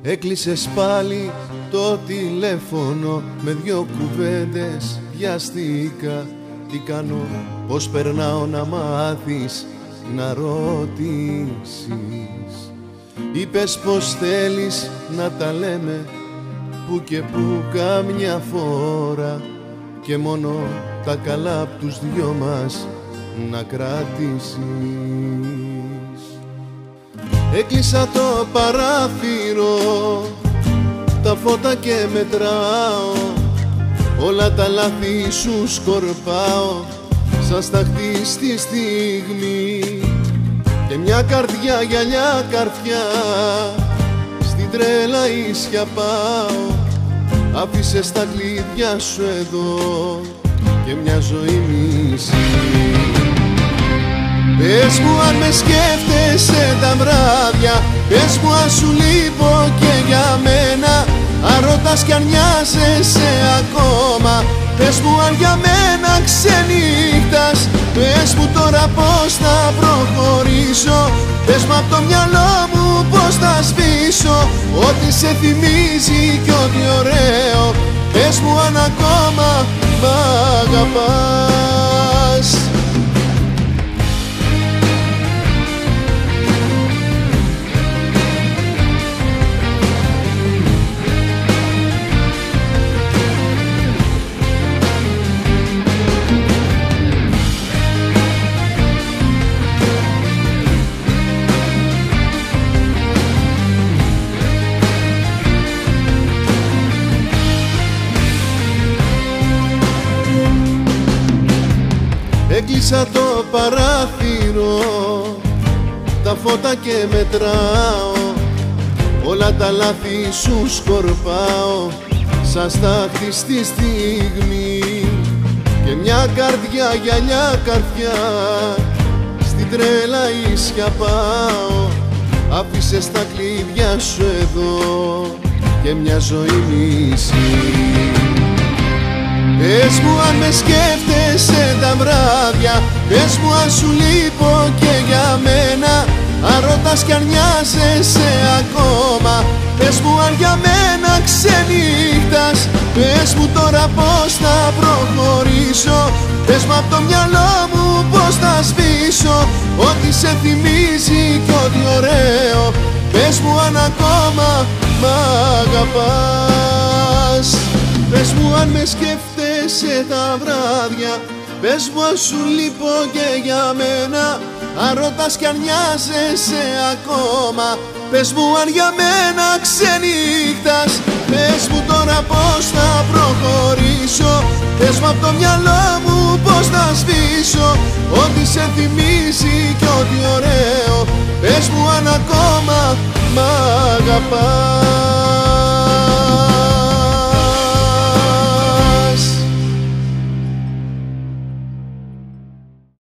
Έκλεισες πάλι το τηλέφωνο, με δυο κουβέντες βιαστήκα. Τι κάνω, πως περνάω να μάθεις, να ρωτήσεις. Είπες πως θέλεις να τα λέμε που και που καμιά φορά, και μόνο τα καλά απ' τους δυο μας να κρατήσεις. Έκλεισα το παράθυρο, τα φώτα και μετράω, όλα τα λάθη σου σκορπάω σαν σταχτή στη στιγμή. Και μια καρδιά γυαλιά καρφιά στην τρέλα ίσια πάω. Άφησες τα κλειδιά σου εδώ και μια ζωή μισή. Πες μου αν με σκέφτεσαι τα βράδια, πες μου αν σου λείπω και για μένα, αν ρωτάς κι αν νοιάζεσαι ακόμα. Πες μου αν για μένα ξενύχτας, πες μου τώρα πως θα προχωρήσω. Πες μου απ' το μυαλό μου πως θα σβήσω ό,τι σε θυμίζει κι ό,τι ωραίο. Πες μου αν ακόμα μ' αγαπάς. Έκλεισα το παράθυρο, τα φώτα και μετράω, όλα τα λάθη σου σκορπάω σαν στάχτη στη στιγμή. Και μια καρδιά γυαλιά καρφιά στην τρέλα ίσια πάω. Άφησες τα κλειδιά σου εδώ και μια ζωή μισή. Πες μου αν με σκέφτεσαι τα βράδια, πες μου αν σου λείπω και για μένα, αν ρωτάς κι αν νοιάζεσαι ακόμα. Πες μου αν για μένα ξενύχτας, πες μου τώρα πως θα προχωρήσω. Πες μου απ' το μυαλό μου πως θα σβήσω ό,τι σε θυμίζει κι ό,τι ωραίο. Πες μου αν ακόμα μ' αγαπάς. Πες μου αν με σκέφτεσαι τα βράδια, πες μου αν σου λείπω και για μένα, αν ρωτάς κι αν νοιάζεσαι ακόμα. Πες μου αν για μένα ξενύχτας, πες μου τώρα πως θα προχωρήσω. Πες μου απ' το μυαλό μου πως θα σβήσω ό,τι σε θυμίζει κι ό,τι ωραίο. Πες μου αν ακόμα μ' αγαπάς.